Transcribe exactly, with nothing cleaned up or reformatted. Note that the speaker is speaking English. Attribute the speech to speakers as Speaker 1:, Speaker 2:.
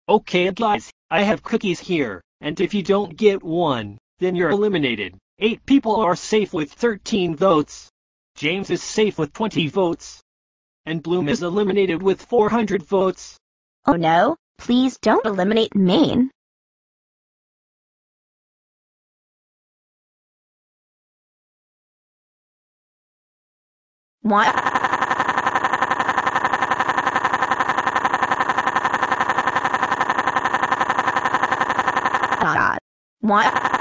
Speaker 1: Okay guys, I have cookies here, and if you don't get one, then you're eliminated. Eight people are safe with thirteen votes. James is safe with twenty votes. And Bloom is eliminated with four hundred votes.
Speaker 2: Oh no, please don't eliminate Maine. What? God. What?